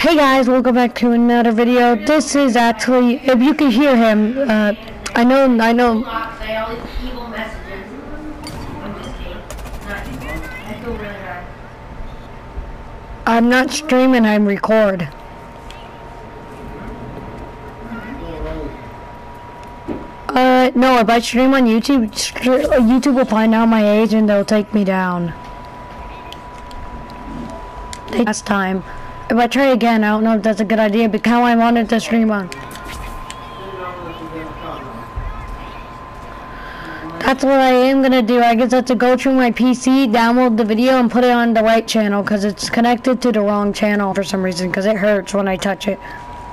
Hey guys, welcome back to another video. This is actually, if you can hear him, I know. I'm not streaming, I'm record. No, if I stream on YouTube, YouTube will find out my age and they'll take me down. Last time. If I try again, I don't know if that's a good idea, because how I wanted to stream on. That's what I am gonna do. I guess I have to go through my PC, download the video, and put it on the right channel, because it's connected to the wrong channel for some reason, because it hurts when I touch it.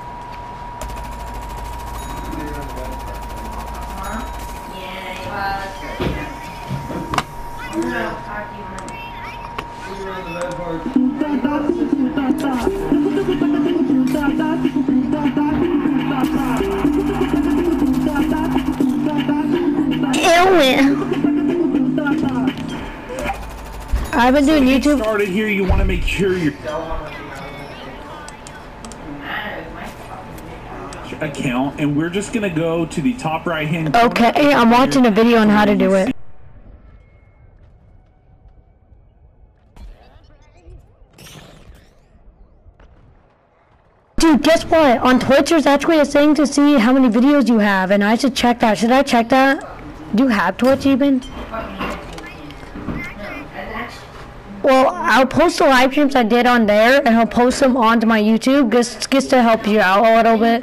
I've been doing YouTube. Started here. You want to make sure your account, and we're just gonna go to the top right hand corner. Okay, I'm watching a video on how to do it. Dude, guess what? On Twitch, there's actually a thing to see how many videos you have, and I should check that. Should I check that? Do you have Twitch even? Well, I'll post the live streams I did on there, and I'll post them onto my YouTube, just to help you out a little bit.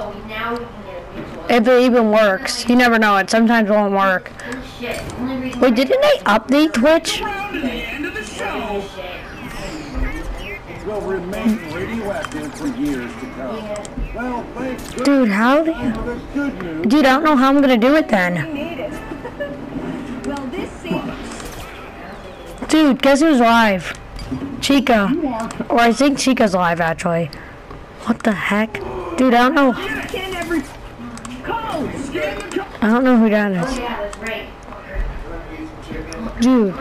If it even works. You never know, it sometimes won't work. Wait, didn't they update Twitch? Will remain radioactive for years to come. Well, dude, how do you... Dude, I don't know how I'm gonna do it then. Dude, guess who's live? Chica. Or I think Chica's live, actually. What the heck? Dude, I don't know. I don't know who that is. Dude.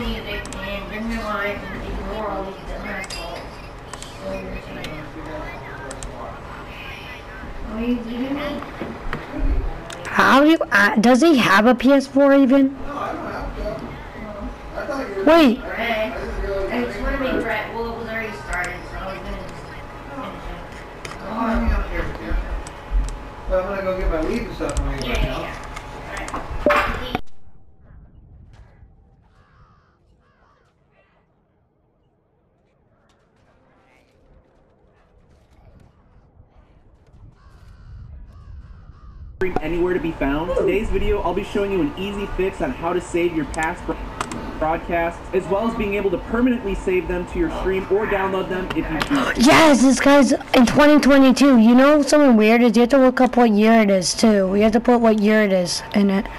How do you, does he have a PS4 even? Wait. I just want to make well, it was already started, so I was going to finish it. Well, I'm going to go get my weed and stuff from you right now. Anywhere to be found. Today's video, I'll be showing you an easy fix on how to save your past broadcasts, as well as being able to permanently save them to your stream or download them if you choose. Yes, this guy's in 2022. You know something weird is you have to look up what year it is too. You have to put what year it is in it.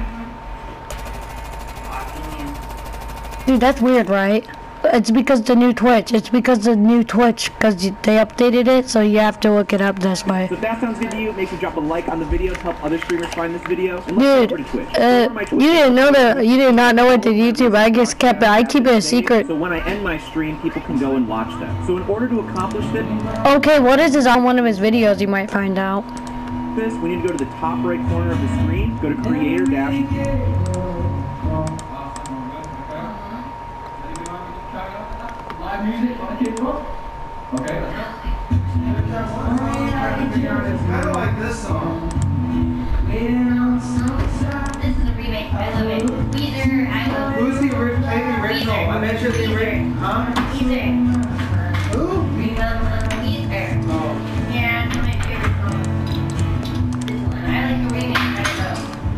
Dude, that's weird, right? It's because the new Twitch. It's because the new Twitch, because they updated it, so you have to look it up this way. So if that sounds good to you, make sure to drop a like on the video to help other streamers find this video. And dude, Twitch. You didn't know that. You did not know it to YouTube. I just kept it. I keep it a secret. So when I end my stream, people can go and watch them. So in order to accomplish this, okay, what is this on one of his videos? You might find out. We need to go to the top right corner of the screen. Go to Creator Dash. Music on the keyboard? Okay. I don't like this song. This is a remake. I love it. Weezer, I love it. Who's the original? I mentioned the original. Huh? Weezer. Who? Weezer. Oh. Yeah, it's my favorite song. This one. I like the remake better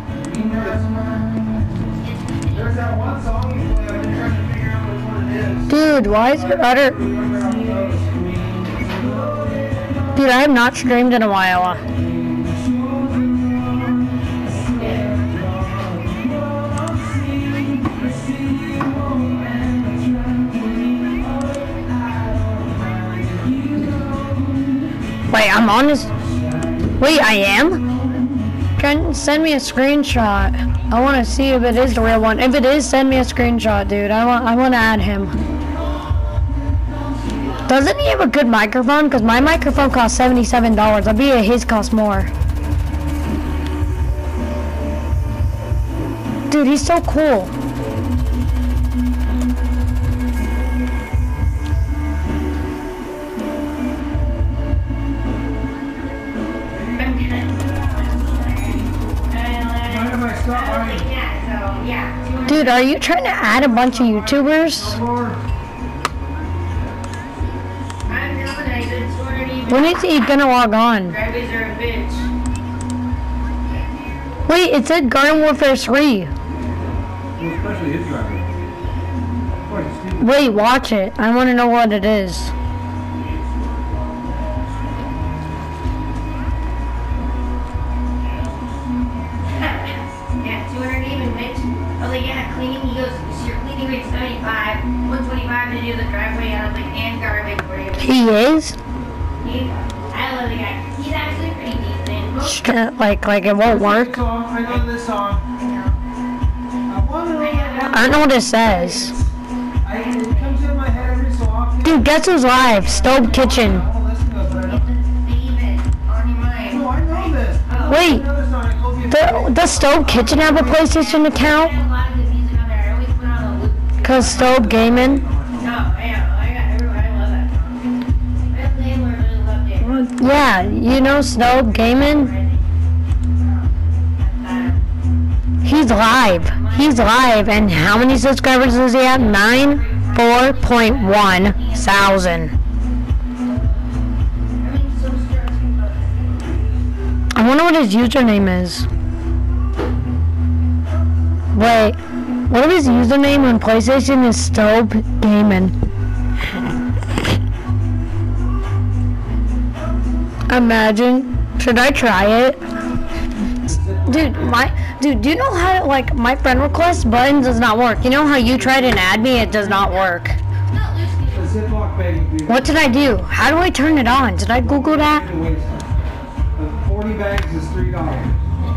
though. There's that one song you play. I've been trying to figure out which one it is. Dude, why is there other... Dude, I have not streamed in a while. Wait, I'm on this... Wait, I am? Can send me a screenshot. I want to see if it is the real one. If it is, send me a screenshot, dude. I want to add him. Doesn't he have a good microphone? Because my microphone costs $77. I bet his costs more. Dude, he's so cool. Dude, are you trying to add a bunch of YouTubers? When is he gonna log on? Wait, it said Garden Warfare 3. Wait, watch it. I want to know what it is. Yeah, 200 even, bitch. I was like, yeah, cleaning. He goes, so your cleaning rate's 75, 125 to do the driveway. I was like, and garbage for you. He is? I love the guy. He's actually pretty decent. Like it won't work? I know this song. I don't know what it says. It comes in my head every so often. Dude, guess who's live? Stove Kitchen. I don't listen to it, but I don't. No, I know this. Wait, Another song, I told you. does Stove Kitchen have a PlayStation account? Cause Stove Gaming? Yeah, you know Stove Gaming? He's live. He's live, and how many subscribers does he have? 4.1 thousand. I wonder what his username is. Wait, what if his username on PlayStation is Stove Gaming? Imagine. Should I try it? Dude, do you know how, like, my friend request button does not work? You know how you tried and add me, it does not work. What did I do? How do I turn it on? Did I Google that? 40 bags is $3.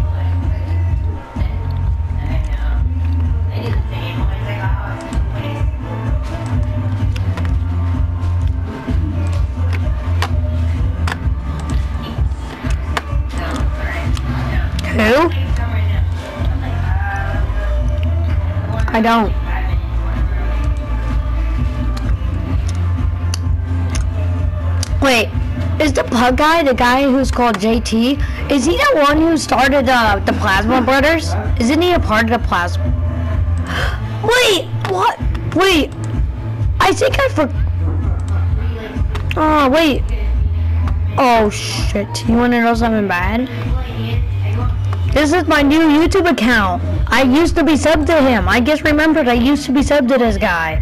Who? I don't. Wait, is the pug guy the guy who's called JT? Is he the one who started the Plasma Brothers? Isn't he a part of the Plasma? Wait, what? Wait, I think I Oh, wait. Oh, shit. You want to know something bad? This is my new YouTube account. I used to be subbed to him. I just remembered I used to be subbed to this guy.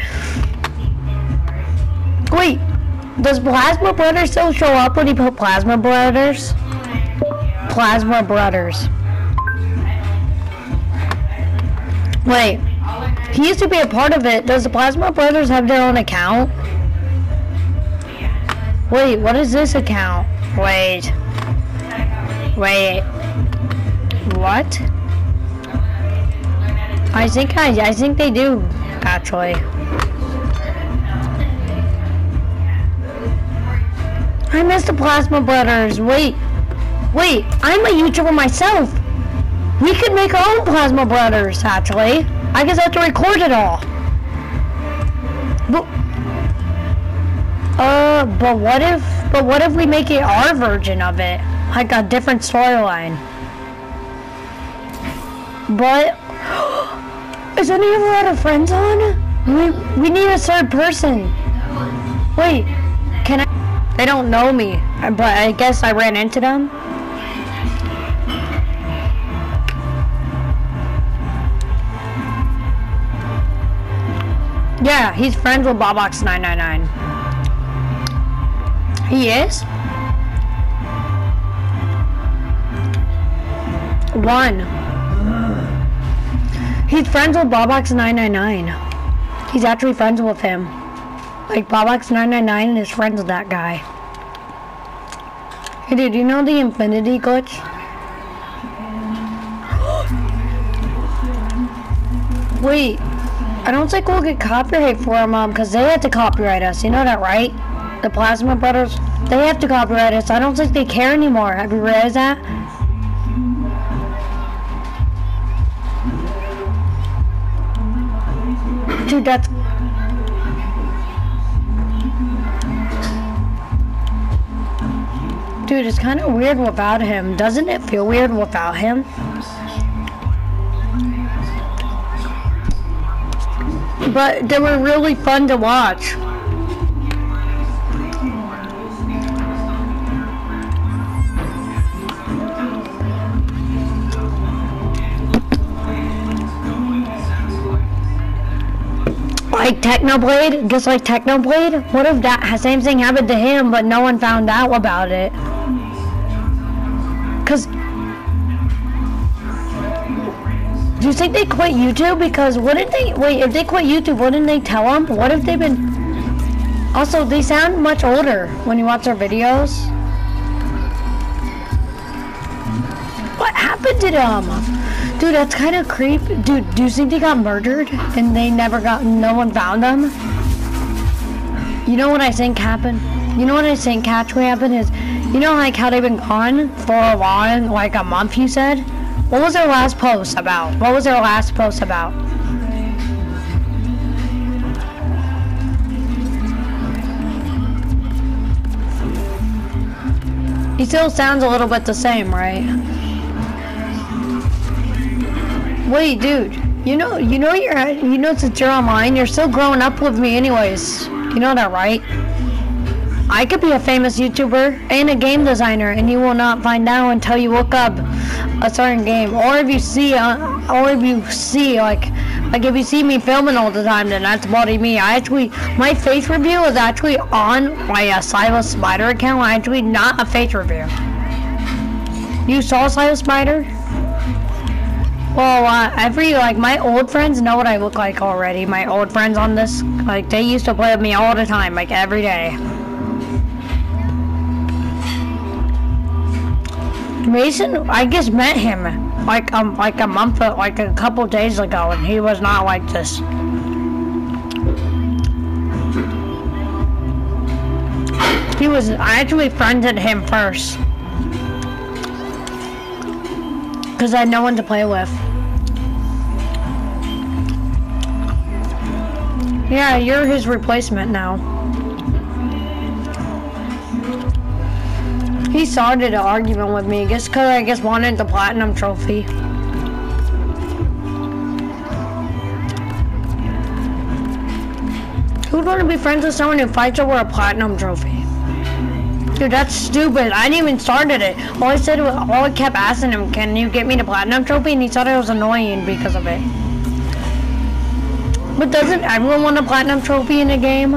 Wait, does Plasma Brothers still show up when you put Plasma Brothers? Plasma Brothers. Wait, he used to be a part of it. Does the Plasma Brothers have their own account? Wait, what is this account? Wait. What? I think they do, actually. I missed the Plasma Brothers. Wait, I'm a YouTuber myself. We could make our own Plasma Brothers, actually. I guess I have to record it all. But what if we make it our version of it? Like a different storyline. But is any of our other friends on? We need a third person. Wait, can I? They don't know me, but I guess I ran into them. Yeah, he's friends with Bobox999. He is? 1. He's friends with Bobox999. He's actually friends with him. Like, Bobox999 is friends with that guy. Hey, dude, you know the infinity glitch? Wait, I don't think we'll get copyright for him, because they had to copyright us. You know that, right? The Plasma Brothers, they have to copyright us. I don't think they care anymore. Have you realized that? Dude, that's... Dude, it's kind of weird without him. Doesn't it feel weird without him? But they were really fun to watch. Like Technoblade, just like Technoblade. What if that same thing happened to him, but no one found out about it? Cause do you think they quit YouTube? Because wouldn't they? Wait, if they quit YouTube, wouldn't they tell them? What if they've been? Also, they sound much older when you watch their videos. What happened to them? Dude, that's kind of creep. Dude, do you think they got murdered and they never got, no one found them? You know what I think happened? You know what I think actually happened is, you know like how they've been gone for a while, like a month you said? What was their last post about? What was their last post about? He still sounds a little bit the same, right? Wait, dude, since you're online, you're still growing up with me anyways. You know that, right? I could be a famous YouTuber and a game designer, and you will not find out until you look up a certain game. Or if you see, like if you see me filming all the time, then that's about me. My face review is actually on my Silas Spider account. Actually, not a face review. You saw Silas Spider? Well, my old friends know what I look like already. My old friends on this, like, they used to play with me all the time, like, every day. Mason, I just met him, like a couple days ago, and he was not like this. I actually friended him first. Because I had no one to play with. Yeah, you're his replacement now. He started an argument with me, just because I wanted the platinum trophy. Who'd want to be friends with someone who fights over a platinum trophy? Dude, that's stupid. I didn't even started it. All I kept asking him, can you get me the platinum trophy? And he thought it was annoying because of it. But doesn't everyone want a platinum trophy in a game?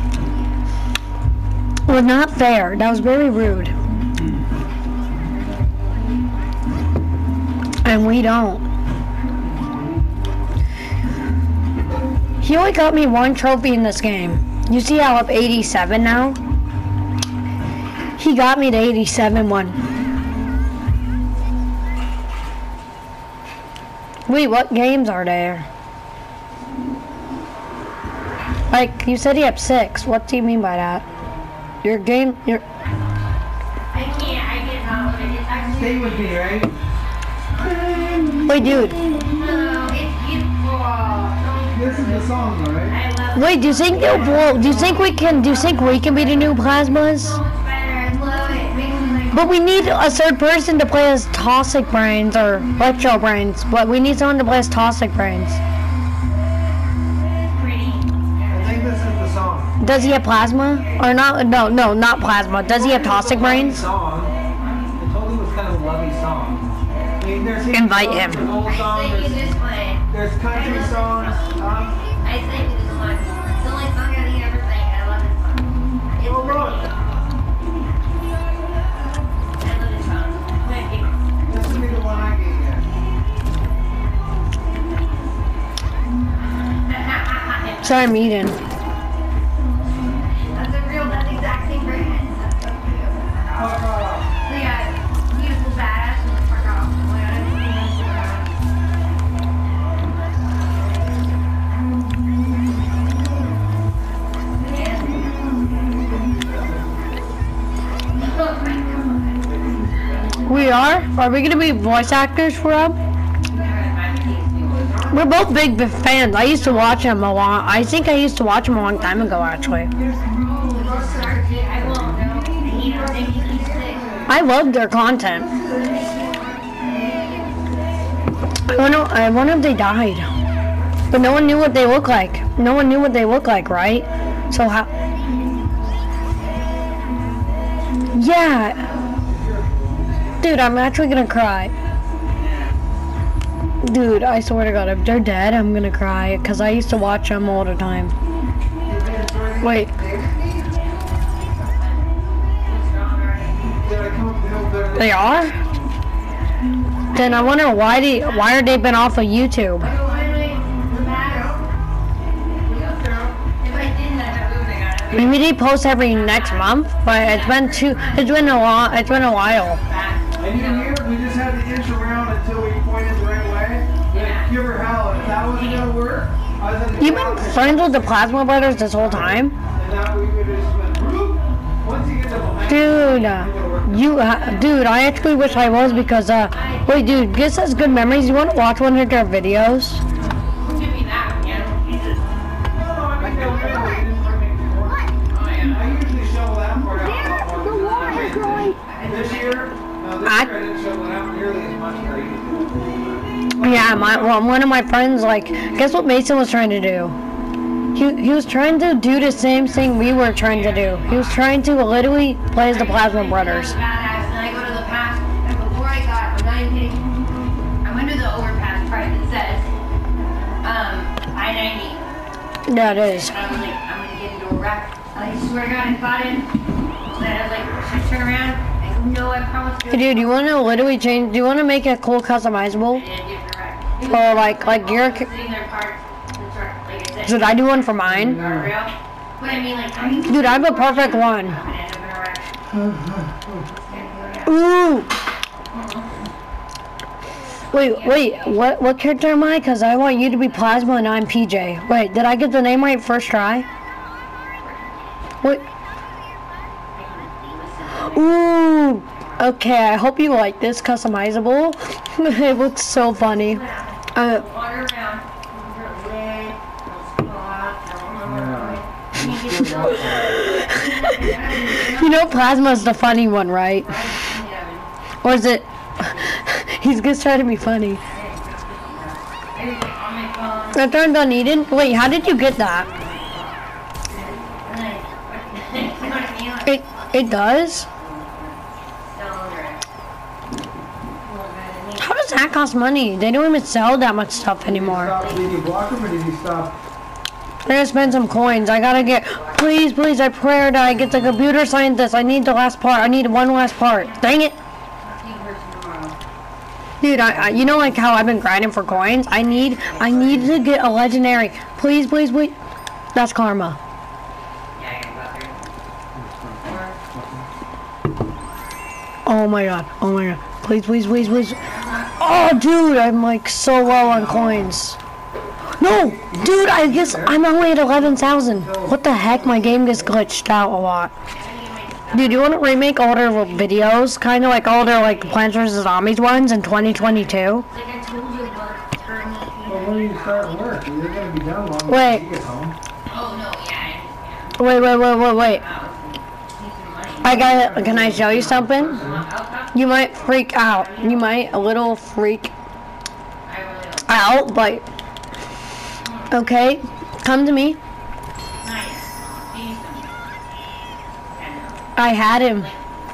Well, not fair. That was very rude. And we don't. He only got me one trophy in this game. You see how I'm up 87 now? He got me the 87 one. Wait, what games are there? Like, you said he had 6. What do you mean by that? I can't, I get all of it. It's actually... Stay with me, right? Wait, dude. No, it's beautiful. This is the song, though, right? I love Wait, do you think we can be the new Plasmas? so much better. I love it. Makes me like... But we need a third person to play as Toxic Brains or Electro Brains. But we need someone to play as Toxic Brains. pretty. I think this is the song. Does he have Plasma? Or not? No, not Plasma. Does he have Toxic Brains? Song. I told him it was kind of a lovey song. I mean, there's Invite songs, him. there's old I songs, sing you there's, this one. there's country songs. I sing you this one. It's the only song I think I ever sang. I love this song. It's Oh, look. pretty. I love this song. It's my favorite. This would be the one I gave you. Sorry, I'm eating. That's that's the exact same brand. That's so cute. Fuck off. So yeah, beautiful badass and fuck off. Like, I don't even know We are? Are we gonna be voice actors for him? We're both big fans. I used to watch him a lot. I think I used to watch him a long time ago, actually. I love their content. I wonder if they died. But no one knew what they look like. No one knew what they look like, right? So how... Yeah. Dude, I'm actually gonna cry. Dude, I swear to God, if they're dead, I'm gonna cry. Because I used to watch them all the time. Wait. They are? Then I wonder why are they been off of YouTube? Maybe they post every next month, but it's been a while. And you hear, we just had to inch around until we pointed the right way. Yeah. Give her hell, and if that wasn't gonna work, You've been friends with the Plasma Brothers this whole time? And now we would just went, once you get the behind, dude, I actually wish I was because, wait, dude, this has good memories. You want to watch one of their videos? Yeah, one of my friends, like, guess what Mason was trying to do? He was trying to do the same thing we were trying to do. He was trying to literally play as the Plasma Brothers. I go to the pass, and before I'm not even kidding, I went to the overpass part that says, I-90. Yeah, it is. And I was like, I'm gonna get into a wreck. I swear to God, I thought it. And I was like, should I turn around? I go, no, I promise you. Hey, dude, you want to literally change? Do you want to make it cool, customizable? Or like your? Should I do one for mine? Dude, I have a perfect one. Ooh. Wait, what character am I? Because I want you to be Plasma and I'm PJ. Wait, did I get the name right first try? What? Ooh. Okay, I hope you like this customizable. It looks so funny. You know Plasma's the funny one, right? Or is it? He's just trying to be funny. I turned on Eden. Wait, how did you get that? It does? How does that cost money? They don't even sell that much stuff anymore. Did you block him or did you stop? I gotta spend some coins. I gotta get, please, I pray that I get the computer scientist. I need the last part. I need one last part. Dang it. Dude, you know like how I've been grinding for coins? I need to get a legendary. Please. That's karma. Oh my god. Please. Oh, dude, I'm like so low on coins. No, dude, I guess I'm only at 11,000. What the heck? My game gets glitched out a lot. Dude, you want to remake older videos? Kind of like older, like Plants vs. Zombies ones in 2022? Well, when do you start work? You're going to be done long Wait. when you get home. Wait. I got it. Can I show you something? You might freak out. You might a little freak out, but... Okay, come to me. I had him.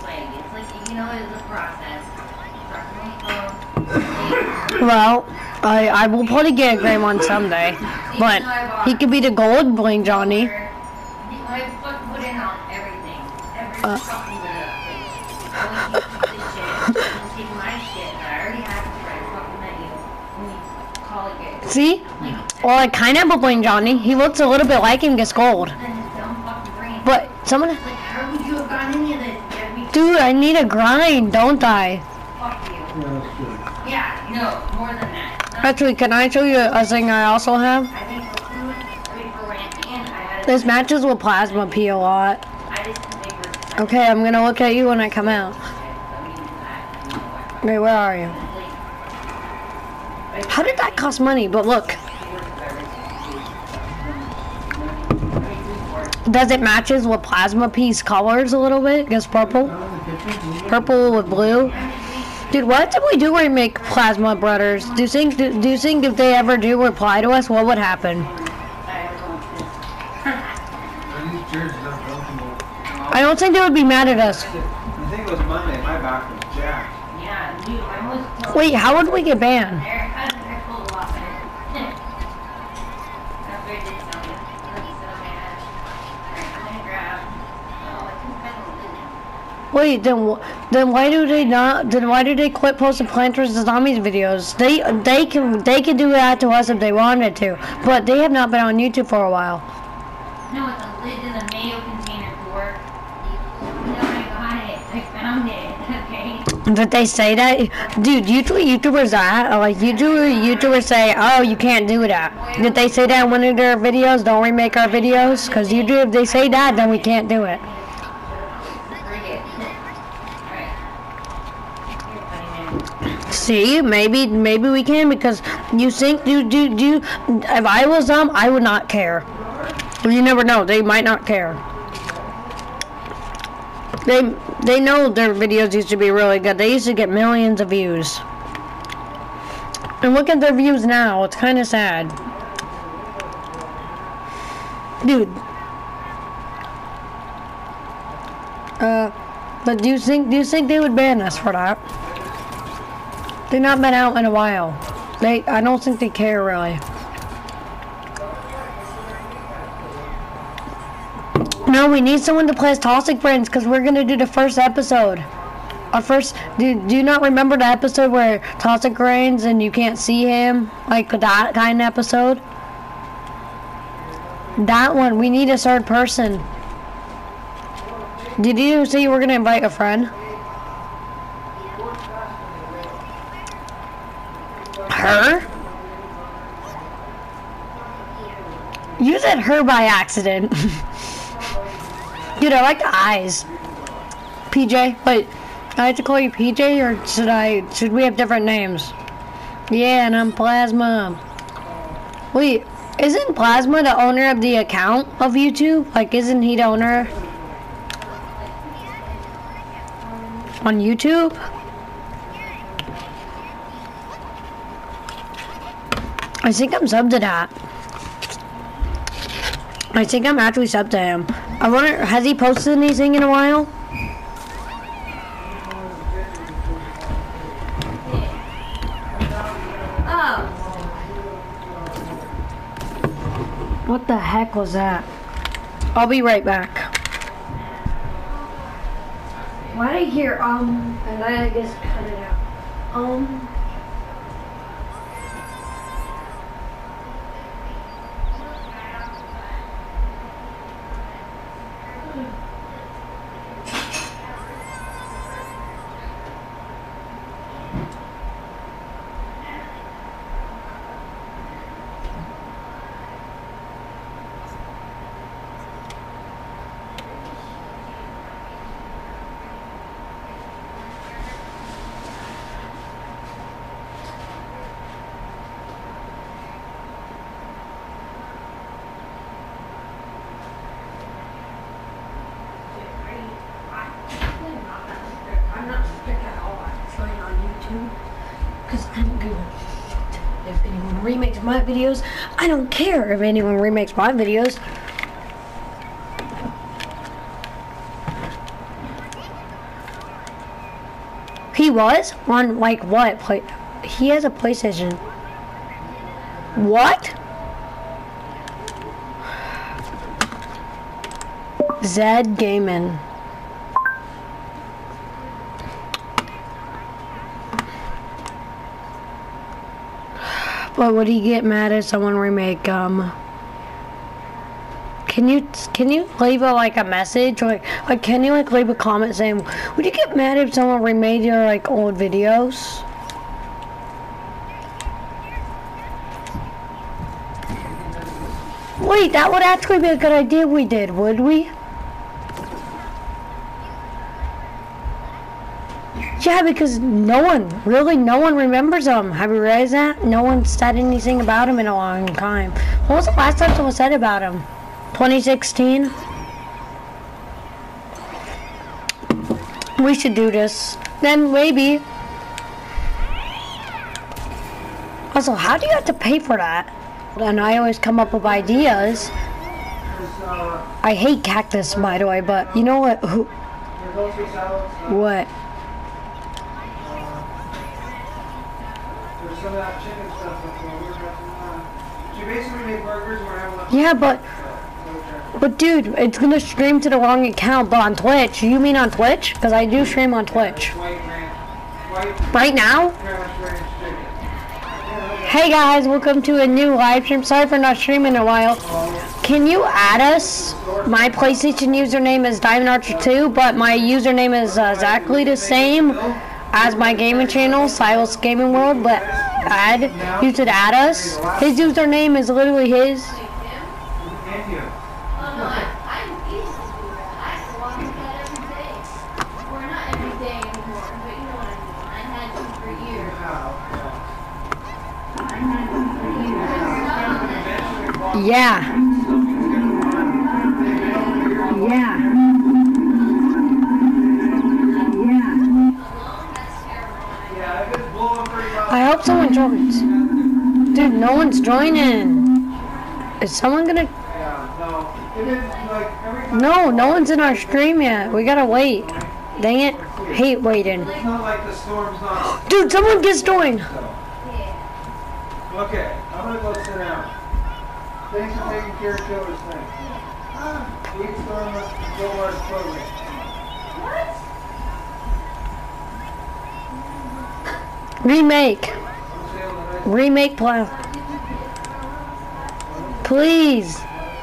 Well, I will probably get a gray one someday, but he could be the gold Bling Johnny. See? Well, I kind of have a Bling Johnny. He looks a little bit like him, gets gold. But someone... Dude, I need a grind, don't I? Yeah, no, more than that. Actually, can I show you a thing I also have? This matches with Plasma P a lot. Okay, I'm gonna look at you when I come out. Wait, where are you? How did that cost money? But look. Does it matches with Plasma Piece colors a little bit? Guess purple? Purple with blue? Dude, what did we do when we make Plasma Brothers? Do you think if they ever do reply to us, what would happen? I don't think they would be mad at us. I think it was Monday. My back was jacked. Yeah, dude, I was close. Wait, how would we get banned? I pulled a lot better. That's where I did something. Alright, I'm gonna grab. Oh, I think I will. Wait, then why do they not? Then why do they quit posting Planters and Zombies videos? They can do that to us if they wanted to, but they have not been on YouTube for a while. No, it's a lid to the mayo container door. No, I got it. I found it. Okay. Did they say that? Dude, YouTubers YouTubers say, oh, you can't do that. Did they say that in one of their videos? Don't remake our videos? Because YouTube, if they say that, then we can't do it. Bring it. Alright. You're funny, man. See, maybe we can, because you think, if I was them, I would not care. You never know, they might not care. They know their videos used to be really good. They used to get millions of views. And look at their views now, it's kind of sad. Dude. But do you think they would ban us for that? They've not been out in a while. I don't think they care really. No, we need someone to play as Toxic Friends because we're gonna do the first episode. Do you not remember the episode where Toxic reigns and you can't see him? Like that kind of episode? That one, we need a third person. Did you say you were gonna invite a friend? Her? You said her by accident. Dude, I like the eyes. PJ, wait, I have to call you PJ or should we have different names? Yeah, and I'm Plasma. Wait, isn't Plasma the owner of the account of YouTube? Like, isn't he the owner on YouTube? I think I'm subbed to that. I think I'm actually subbed to him. I wonder, has he posted anything in a while? Oh. What the heck was that? I'll be right back. Why did I hear, and I guess cut it out. Because I don't give a shit if anyone remakes my videos. I don't care if anyone remakes my videos. He was? On like what? He has a PlayStation. What? Zed Gaming. But would he get mad if someone remake Can you leave a message, or like can you leave a comment saying, would you get mad if someone remade your old videos? Wait, that would actually be a good idea. We did, would we? Yeah, because no one remembers him. Have you realized that? No one said anything about him in a long time. When was the last time someone said about him? 2016? We should do this. Then maybe. Also, how do you have to pay for that? And I always come up with ideas. I hate cactus, by the way, but you know what? What? Some of that chicken stuff before. She basically made burgers and we're having lunch. Yeah, but dude, it's gonna stream to the wrong account, but on Twitch. You mean on Twitch? Because I do stream on Twitch. Right now? Hey guys, welcome to a new live stream. Sorry for not streaming in a while. Can you add us? My PlayStation username is Diamond Archer 2, but my username is exactly the same as my gaming channel, Silas Gaming World, but you should add us. His username is literally his. Yeah. I hope someone joins. Dude, no one's joining. Is someone gonna... No, no one's in our stream yet. We gotta wait. Dang it. Hate waiting. Dude, someone just joined. Okay, I'm gonna go sit down. Thanks for taking care of Killer's thing. Sweet Storm of Killer's program. Remake plan. Please.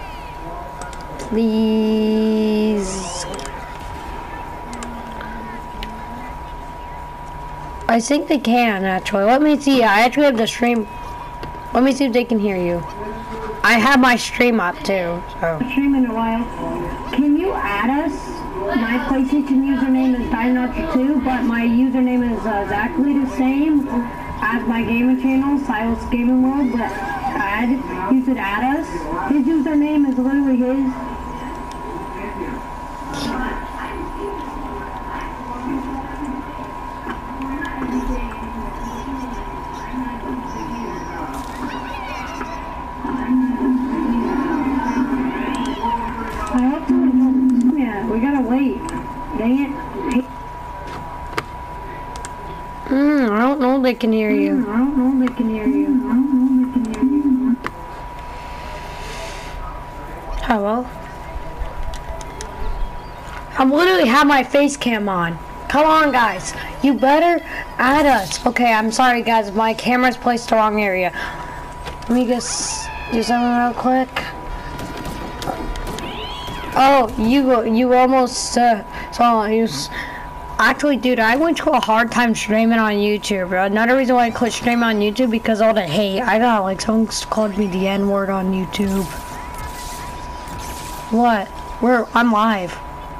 I think they can, actually. Let me see. I actually have the stream. Let me see if they can hear you. I have my stream up too, so. Stream in a while. Can you add us? My PlayStation username is Diamond Archer 2, but my username is exactly the same as my gaming channel, Silas Gaming World, but you should add us. His username is literally his. I hope someone, yeah, we gotta wait. Dang it. I don't know if they can hear you. Hello? I literally have my face cam on. Come on, guys. You better add us. Okay, I'm sorry, guys. My camera's placed the wrong area. Let me just do something real quick. Oh, you almost saw you. Actually, dude, I went to a hard time streaming on YouTube. Another reason why I quit streaming on YouTube because all the hate. I got like someone called me the N-word on YouTube. What? I'm live.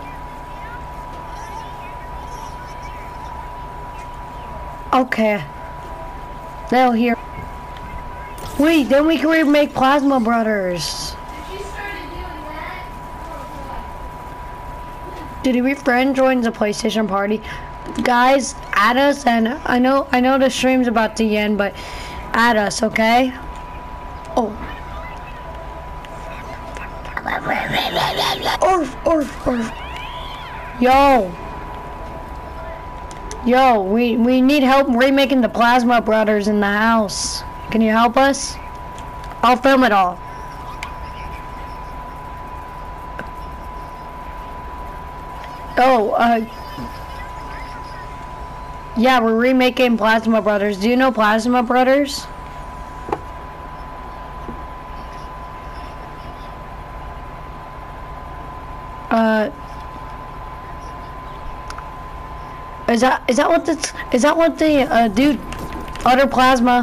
Okay. They'll hear. Wait, then we can remake Plasma Brothers. Did every friend joins the PlayStation party? Guys, add us, and I know the stream's about to end, but add us, okay? Oh. Orf. Yo, we need help remaking the Plasma Brothers in the house. Can you help us? I'll film it all. Oh, yeah, we're remaking Plasma Brothers. Do you know Plasma Brothers? Is that what the dude, Utter Plasma?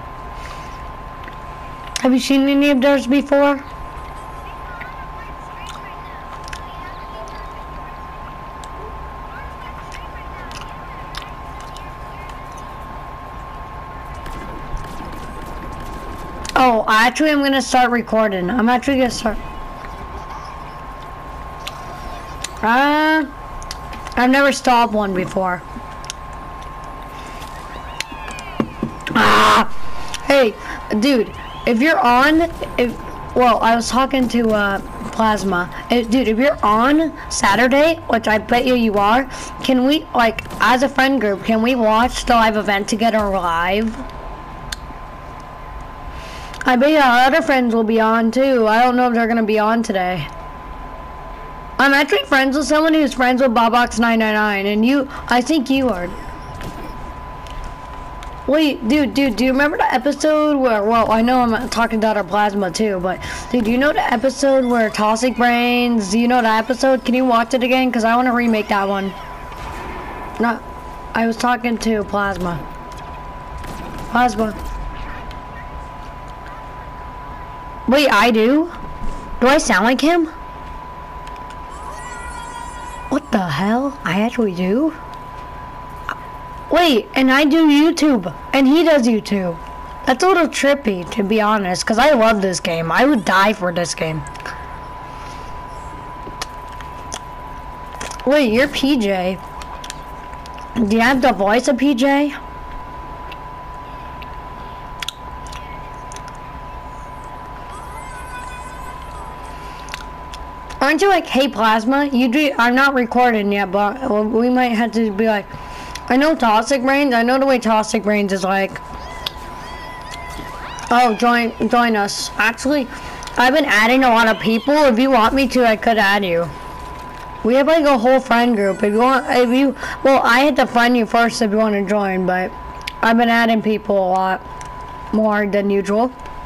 Have you seen any of theirs before? No, actually, I'm gonna start recording. I'm actually gonna start. I've never stopped one before. Hey, dude, if you're on, well, I was talking to Plasma. Dude, if you're on Saturday, which I bet you are, can we, like, as a friend group, can we watch the live event together live? I bet our other friends will be on too. I don't know if they're gonna be on today. I'm actually friends with someone who's friends with Bobbox999, and I think you are. Wait, dude, do you remember the episode where, well, I know I'm talking about our Plasma too, but, dude, do you know the episode where Toxic Brains, do you know that episode? Can you watch it again? Because I want to remake that one. No, I was talking to Plasma. Plasma. Wait, I do? Do I sound like him? What the hell? I actually do? Wait, and I do YouTube, and he does YouTube. That's a little trippy, to be honest, because I love this game. I would die for this game. Wait, you're PJ. Do you have the voice of PJ? Aren't you like, hey Plasma, I'm not recording yet, but we might have to be like, I know Toxic Brains, I know the way Toxic Brains is like, oh, join us. Actually, I've been adding a lot of people. If you want me to, I could add you. We have like a whole friend group. Well, I had to friend you first if you want to join, but I've been adding people a lot more than usual.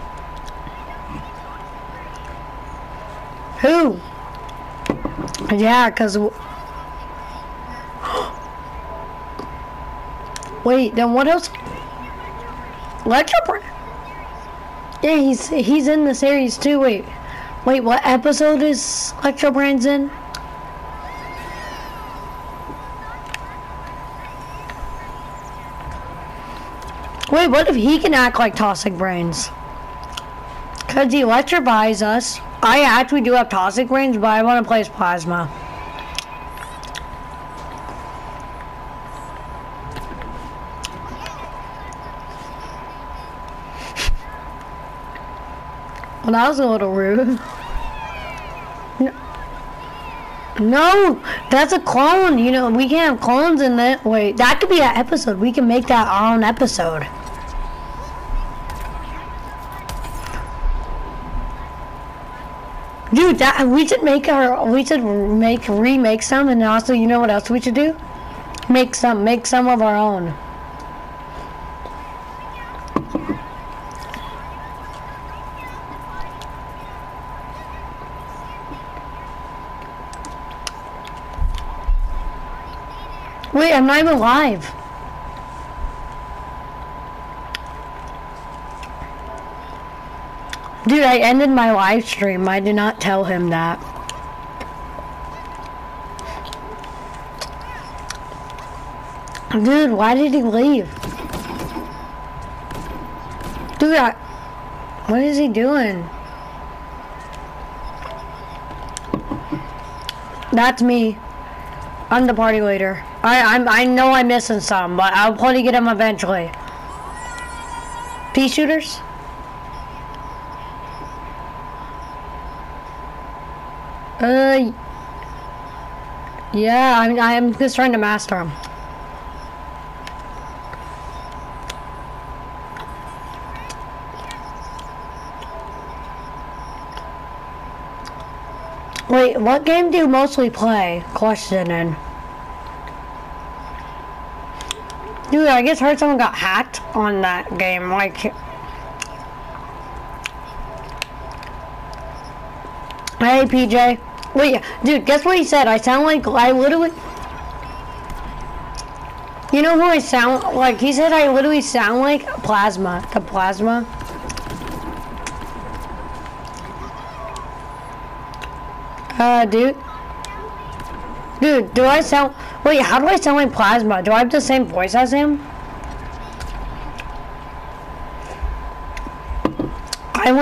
Who? Yeah, cause wait, then what else? Electro? Yeah, he's in the series too. Wait, what episode is Electro Brains in? Wait, what if he can act like Toxic Brains? Cause he electrifies us. I actually do have Toxic Brains, but I want to play as Plasma. Well, that was a little rude. No, that's a clone. You know, we can't have clones in that. Wait, that could be an episode. We can make that our own episode. Dude, we should remake some, and also, you know what else we should do? Make some of our own. Wait, I'm not even live. Dude, I ended my live stream. I did not tell him that. Dude, why did he leave? Dude, what is he doing? That's me. I'm the party leader. I know I'm missing some, but I'll probably get him eventually. Pea shooters? Yeah, I'm just trying to master them. Wait, what game do you mostly play? Questioning. Dude, I just heard someone got hacked on that game. Like, hey, PJ. Wait, dude, guess what he said? I sound like, I literally... You know who I sound like? He said I literally sound like Plasma. The Plasma. Dude, do I sound... Wait, how do I sound like Plasma? Do I have the same voice as him? I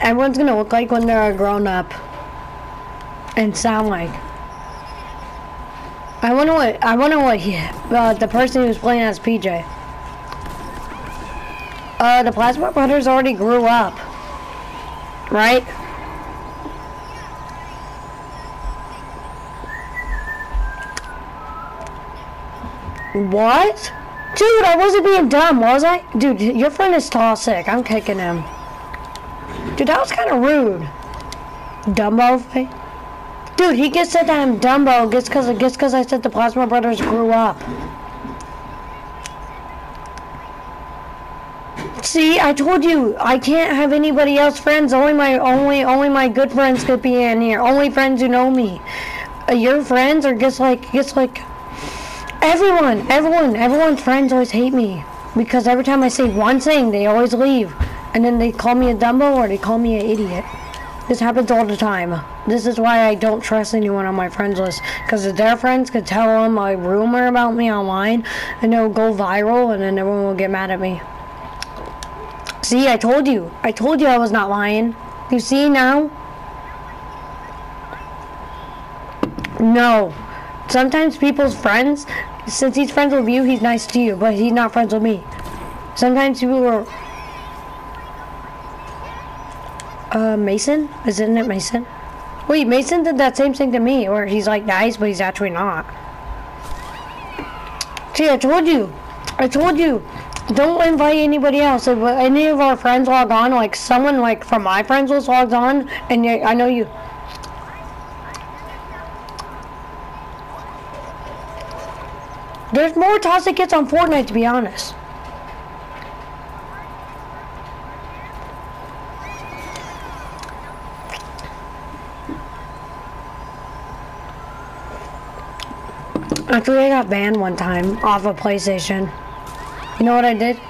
everyone's gonna look like when they're grown up and sound like. I wonder what the person who's playing as PJ. The Plasma Brothers already grew up, right? What? Dude, I wasn't being dumb, was I? Dude, your friend is toxic. I'm kicking him. Dude, that was kind of rude. Dumbo. Dude, he gets said that I'm Dumbo just cause I said the Plasma Brothers grew up. See, I told you I can't have anybody else friends. Only my good friends could be in here. Only friends who know me. Your friends are just like everyone's friends always hate me because every time I say one thing, they always leave, and then they call me a Dumbo or they call me an idiot. This happens all the time. This is why I don't trust anyone on my friends list, because if their friends could tell them a rumor about me online, and it'll go viral, and then everyone will get mad at me. See, I told you I was not lying. You see now? No. Sometimes people's friends, since he's friends with you, he's nice to you, but he's not friends with me. Sometimes people are... Mason? Isn't it Mason? Wait, Mason did that same thing to me, where he's like nice, but he's actually not. See, I told you. Don't invite anybody else. If any of our friends log on, like someone like from my friends list logs on, and I know you... There's more toxic kids on Fortnite, to be honest. Actually, I got banned one time off of PlayStation. You know what I did?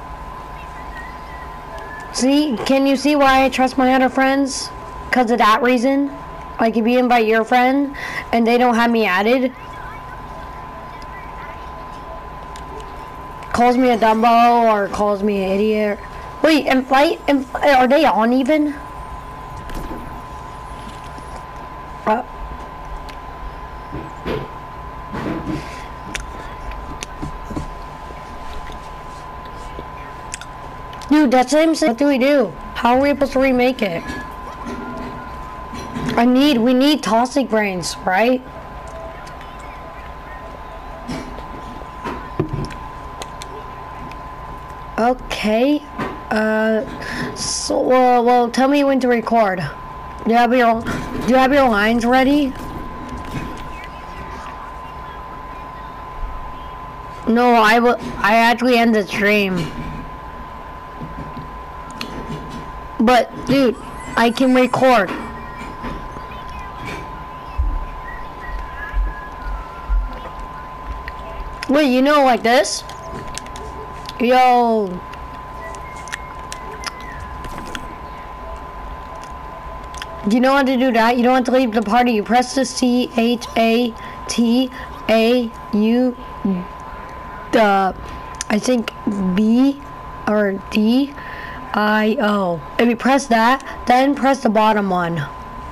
See? Can you see why I trust my other friends? Because of that reason? Like, if you invite your friend and they don't have me added, calls me a Dumbo or calls me an idiot. Wait, are they on even? Dude, that's the same thing. What do we do? How are we supposed to remake it? We need toxic brains, right? Okay. Well, tell me when to record. Do you have your lines ready? No, I actually end the stream. But, dude, I can record. Wait, you know, like this? Yo. Do you know how to do that? You don't have to leave the party. You press the CHATAU, I think B or DIO. If you press that, then press the bottom one.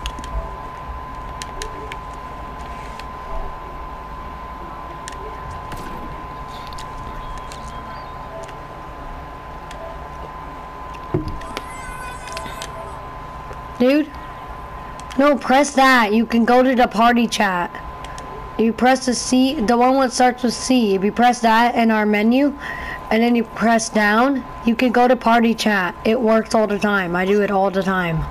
Dude? No, press that. You can go to the party chat. You press the C, the one that starts with C. If you press that in our menu, and then you press down, you can go to party chat. It works all the time. I do it all the time.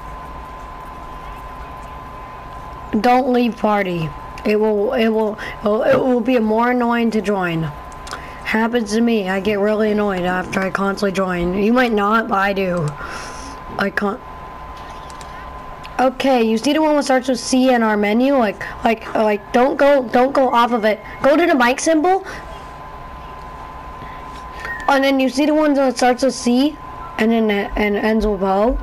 Don't leave party. It will be more annoying to join. Happens to me. I get really annoyed after I constantly join. You might not, but I do. I can't. Okay, you see the one that starts with C in our menu? Like, don't go off of it. Go to the mic symbol. And then you see the one that starts with C and then and ends with O.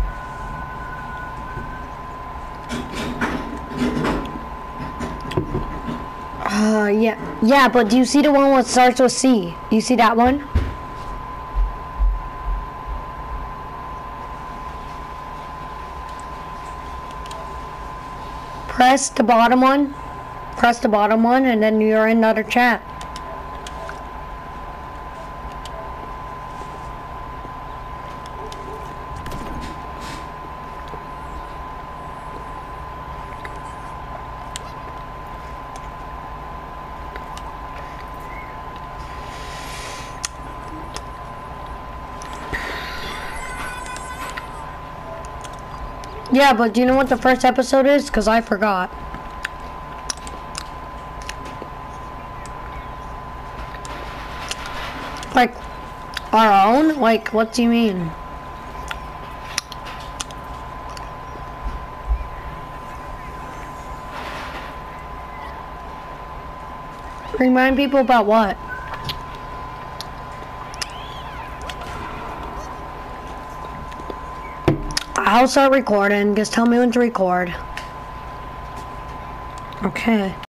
Yeah, but do you see the one that starts with C? You see that one? Press the bottom one. Press the bottom one, and then you're in another chat. Yeah, but do you know what the first episode is? Because I forgot. Like, our own? Like, what do you mean? Remind people about what? I'll start recording. Just tell me when to record. Okay.